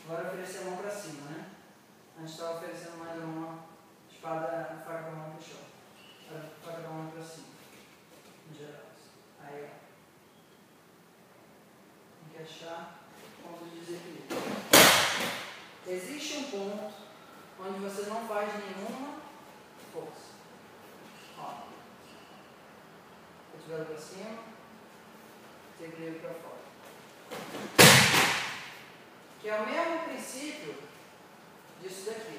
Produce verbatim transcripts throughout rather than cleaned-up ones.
Agora oferecer a mão para cima, né? Antes estava oferecendo mais a mão, espada, a faca da mão para o chão. A faca da mão para cima. Em geral. Aí, ó. Tem que achar o ponto de desequilíbrio. Existe um ponto onde você não faz nenhuma força. Ó. Cotovelo para cima, desequilíbrio para fora. Que é o mesmo princípio disso daqui.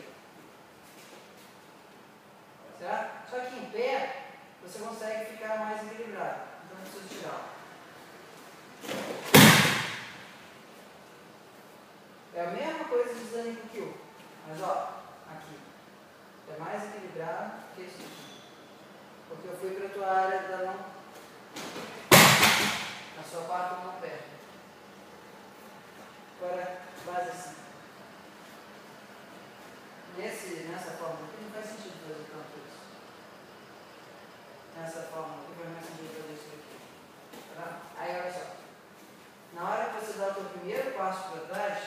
Certo? Só que em pé, você consegue ficar mais equilibrado. Então, eu preciso tirar. É a mesma coisa de Zanik Kyo. Mas, ó, aqui. É mais equilibrado que isso aqui. Porque eu fui para a tua área da mão. A sua quarta mão perto. Agora, base assim. Nesse, nessa forma aqui, não faz sentido fazer tanto isso. Nessa forma aqui, faz mais sentido fazer isso aqui. Tá? Aí, olha só. Na hora que você dá o seu primeiro passo para trás,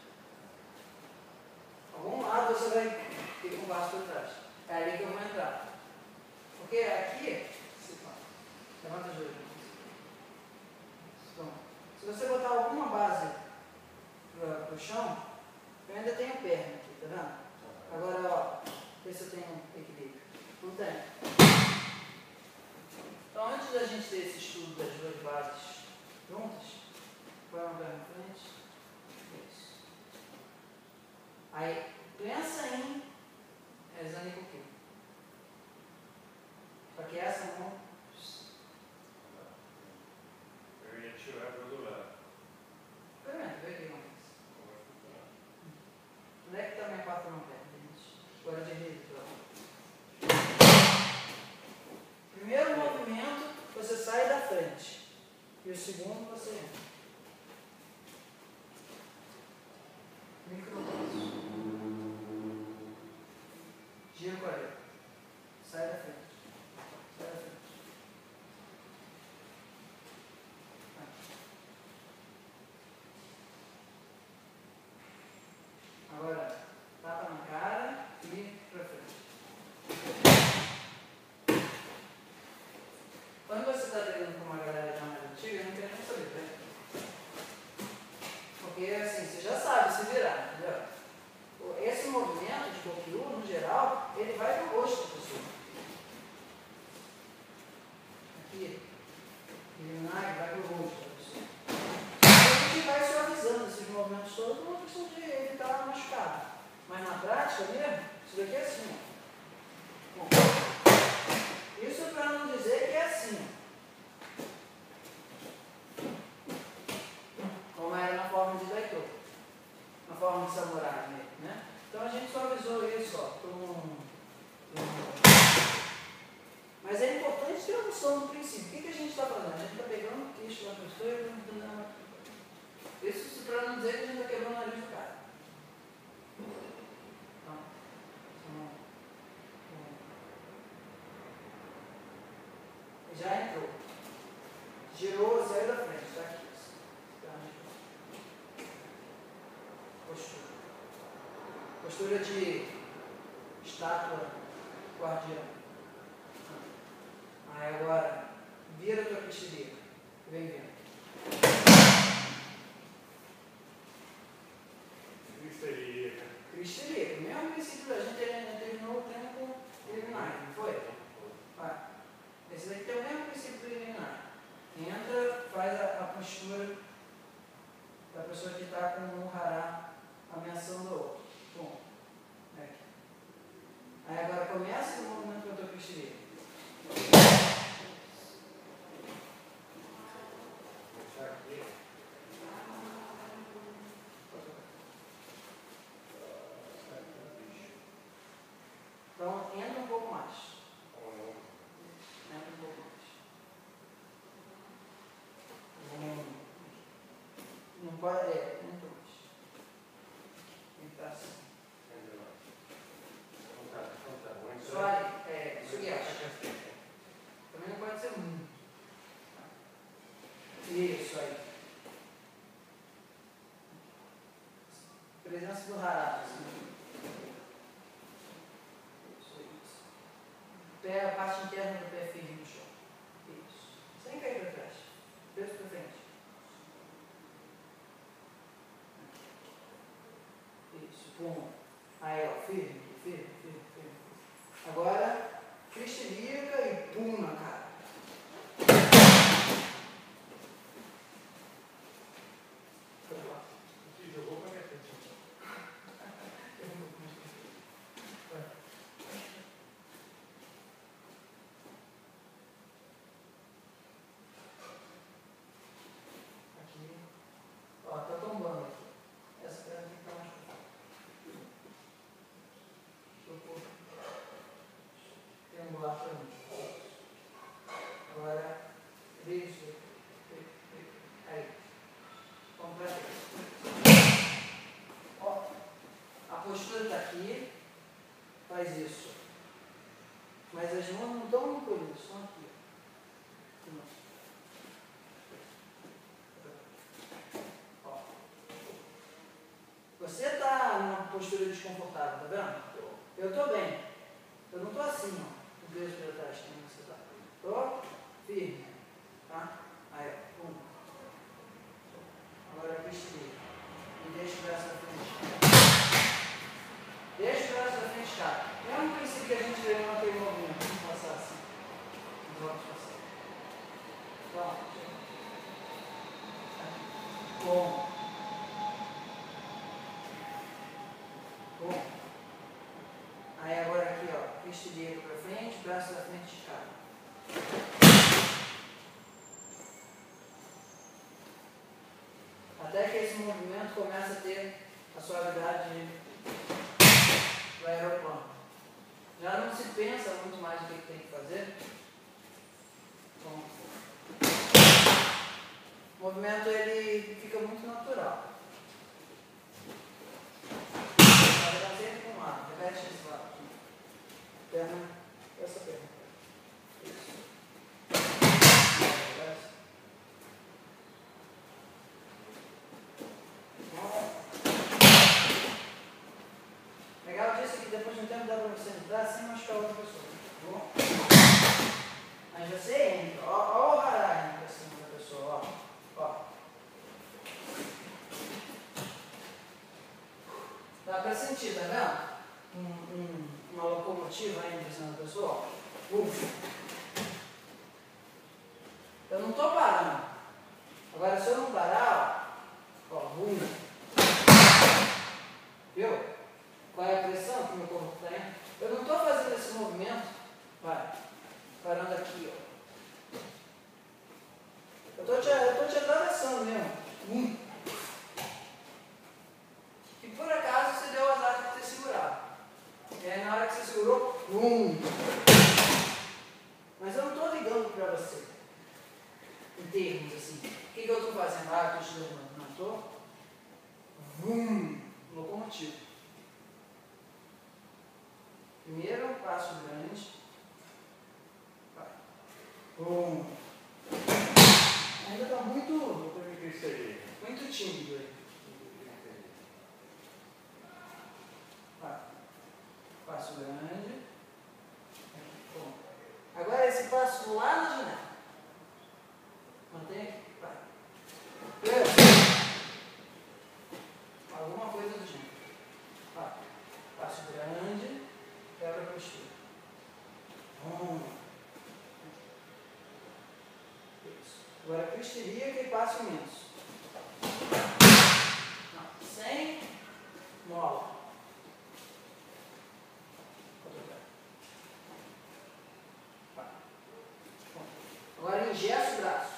algum lado você vai ter um passo para trás. É ali que eu vou entrar. Porque aqui, levanta os joelhos. Então, se você botar alguma base para o chão, eu ainda tenho perna aqui, tá vendo? Agora, ó, vê se eu tenho equilíbrio. Não tem. Então, antes da gente ter esse estudo das duas bases juntas, põe uma perna na frente. Isso. Aí, pensa em Zanik Kyo. Só que essa mão. Eu ia tirar do lado. Experimenta, vê o que acontece. Onde é que está a minha quarta mão perna, gente? Agora de direito. Primeiro movimento, você sai da frente. E o segundo, você entra. Micropasso. Gira com a orelha. Sai da frente. Sai da frente. Agora, tapa na cara e pra frente. Quando você está treinando com uma galera já mais antiga, não quer nem saber, né? Porque assim, você já sabe se virar, entendeu? Esse movimento de Gokyu, no geral, ele vai pro rosto da pessoa. Aqui, ele vai pro rosto da pessoa. A gente vai suavizando esses movimentos todos com uma questão de evitar machucado. Mas na prática mesmo, isso daqui é assim. Bom, isso é para não dizer que é assim. Como era na forma de Daito. Na forma de samurai, né? Então a gente suavizou isso, ó, por um, um... Mas é importante ter a noção do princípio. O que, que a gente está fazendo? A gente está pegando o queixo da pessoa e não. Isso para não dizer que a gente está quebrando o nariz do cara. Então, já entrou. Girou, saiu da frente, está aqui. Postura. Postura de estátua guardiã. Aí agora, vira a tua cristiria. Vem vendo. Cristeria. Cristeria. O mesmo princípio da gente terminou o treino com eliminar, não foi? Vai. Esse daqui tem o mesmo princípio do eliminar. Entra, faz a, a postura da pessoa que está com o hará ameaçando o outro. Bom. Aqui. Aí agora começa o movimento com a tua cristiria. Então, entra um pouco mais. Entra um pouco mais. Não, não pode. É, entra mais. Tem que estar assim. Suave, é, sugiashi. Também não pode ser muito. Isso aí. presença do Harada. Assim. Isso, isso. Pé, a parte interna do pé firme no chão. Isso. Sem cair para trás. Peso para frente. Isso. Pum. Aí, ó. Firme, firme, firme, firme. Agora, crista ilíaca e pum na cara. Jogou para minha frente. Aqui. Ó, tá tombando aqui. Essa perna tem que estar mais pra fora. Tocou. Triangular para mim. Agora, isso. Aí. Vamos para frente. Ó, a postura está aqui. Faz isso. Mas as mãos não estão no colho, estão aqui. Ó. Você está numa postura desconfortável, tá vendo? Eu estou bem. Eu não estou assim, ó. Com o peso para trás, como você está. Estou firme. Tá? Aí, ó. Pum. Agora pistilha. E deixa o braço da frente. Deixa o braço da frente, cara. Mesmo princípio que a gente vê naquele movimento. Vamos passar assim. Vamos passar. Pronto. Bom. Bom. Aí agora aqui, ó. Pistilha para frente, braço da frente escada. Até que esse movimento comece a ter a suavidade do aeroplano. Já não se pensa muito mais o que tem que fazer. Bom, o movimento ele fica muito natural. Vai dar sempre para um lado. Repete esse lado aqui. Perna, essa perna. Isso. Legal disso é que depois de um tempo dá para você entrar sem machucar outra pessoa. Bom? Aí você entra. Ó, ó o hará para cima da pessoa. Ó. Ó. Dá para sentir, tá vendo? Um, um, uma locomotiva aí em cima da pessoa. Ó. Uf. Eu não estou parando. Agora se eu não parar, ó. Ó. Bum. Viu? Qual é a pressão que o meu corpo tem? Eu não estou fazendo esse movimento, vai, parando aqui, ó. Eu estou te, eu tô te atravessando mesmo. Hum. E por acaso você deu o azar de ter segurado. E aí na hora que você segurou, hum. Mas eu não estou ligando para você. Em termos assim. O que, que eu estou fazendo? Ah, eu estou te levando. Não estou? Hum. Locomotivo. Primeiro, passo grande. Vai. Bum. Ainda está muito, muito tímido aí. Vai. Passo grande. Bom. Agora esse passo lá na janela. Mantém aqui. Vai. Alguma coisa do tipo. Vai. Passo grande. Quebra a postura. Hum. Isso. Agora crista ilíaca e passo imenso. Não. Sem mola. Vai. Agora engessa o braço.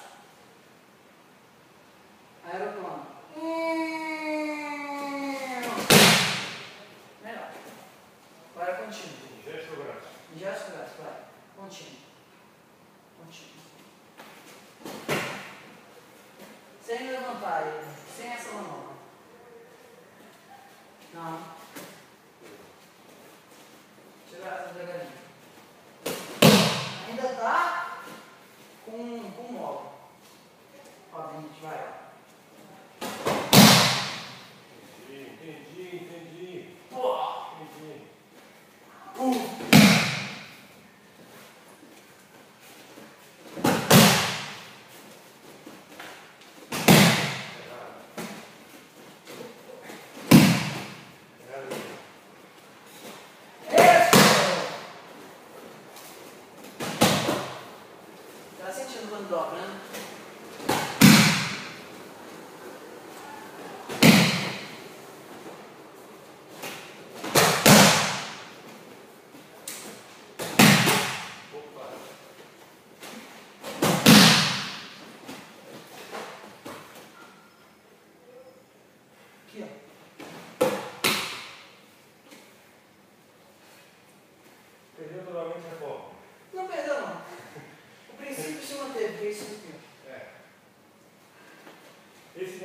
Aeroplano. Melhor. Agora contínuo. Ingesta o braço. Ingesta o braço, vai. Contínuo. Contínuo. Sem levantar ele. Sem essa manobra. Não. Tirar essa devagarinho. Ainda está com, com mola. Ó, a gente vai, ó. Entendi, entendi,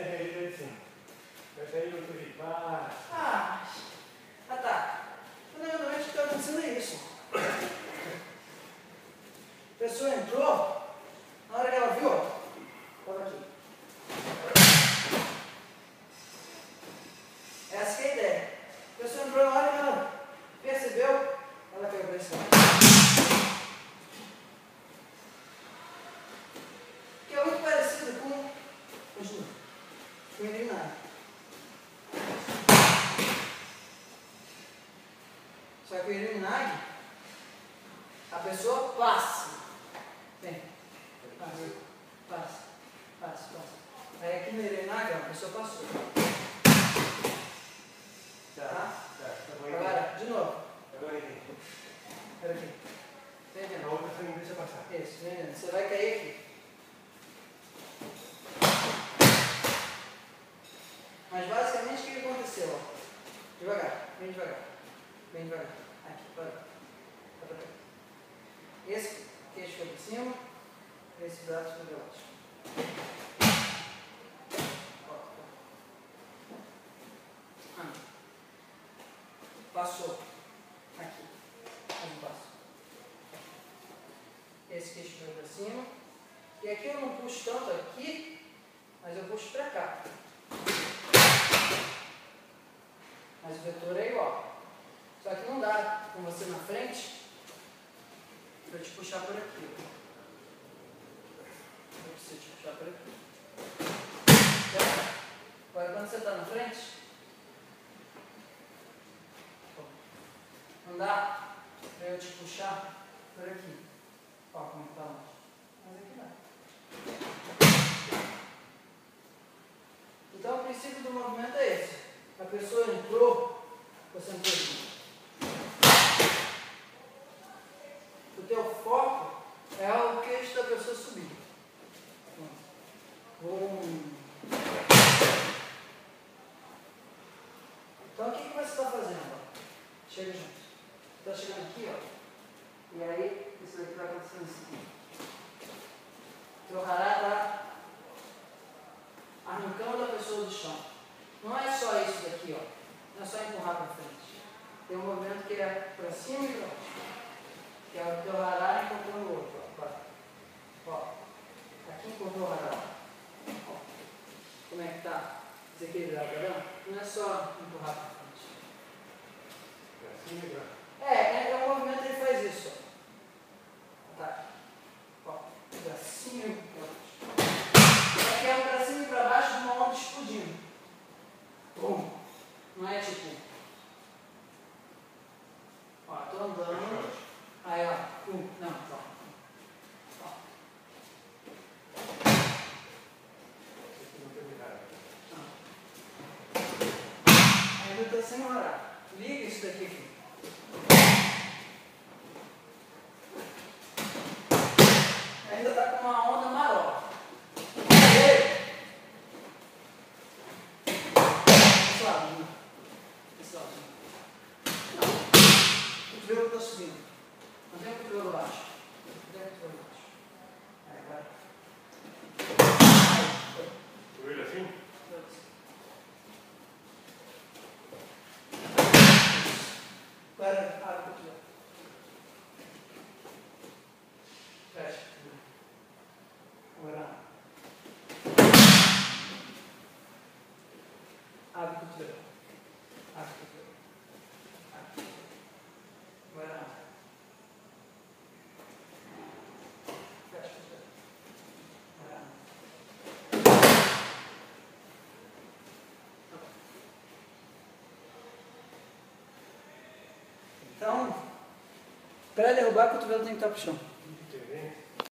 ele vai de cima. Vai sair do outro jeito. Vai. Ah, ah tá. Fundamentalmente o que está acontecendo é isso. A pessoa entrou, na hora que ela viu, ó, estava aqui. Essa que é a ideia. A pessoa entrou na hora que ela percebeu, ela caiu para esse lado. Que é muito parecido com, continua, com o irinário. Só que o irinário, a pessoa passa. Vem, passa, passa, passa, passa. Aí aqui no irinário, a pessoa passou. Tá, Tá? tá. Agora, de novo. Agora aqui. Olha aqui. Vem A vendo. outra você não deixa passar. Isso, vem vendo. Você vai cair aqui. Mas basicamente o que que aconteceu? Ó? Devagar, bem devagar. Bem devagar. Aqui, para. Para pra cá. Esse queixo foi para cima, esse braço foi para baixo. Ah. Passou. Aqui. Mais um passo. Esse queixo foi para cima. E aqui eu não puxo tanto aqui, mas eu puxo para cá. Mas o vetor é igual. Só que não dá com você na frente para te puxar por aqui. Eu preciso te puxar por aqui. Certo? Agora quando você está na frente, não dá para eu te puxar por aqui. Olha como está longe. Mas aqui dá. Então o princípio do movimento é esse. A pessoa entrou, você entrou aqui. O teu foco é o queixo da pessoa subir. Um. Então o que, que você está fazendo? Ó? Chega junto. Está chegando aqui, ó. E aí, isso daqui vai acontecendo assim. O teu hará está arrancando a pessoa do chão. Não é só isso daqui, ó. Não é só empurrar para frente. Tem um movimento que é para cima e para baixo. Que é o teu hará encontrando o outro. Ó. Ó. Aqui encontrou o hará. Ó. Como é que está desequilibrado, tá vendo? Não é só empurrar para frente. Assim e pra. É, é, é um movimento que ele faz isso. Ó. Tá. Ó. Para cima e para baixo. Aqui é um para cima e para baixo de uma onda explodindo. Bum. Não é tipo. Ó, tô andando. Aí, ó. Pum. Não, ó. Ó. Isso não terminaram. Ainda tô sem horário. Liga isso daqui aqui. Ainda tá com uma onda marola. Esse lado, né? Esse lado. Não. O cotovelo está subindo. Mantém o cotovelo baixo. Mantém o cotovelo baixo. Aí, agora. Aí, foi. Joelho assim? Agora, abre o cotovelo. Fecha. Agora, abre o cotovelo. Abre o cotovelo. Abre o cotovelo. Agora, fecha o cotovelo. Agora, então, para derrubar, o cotovelo tem que estar para o chão.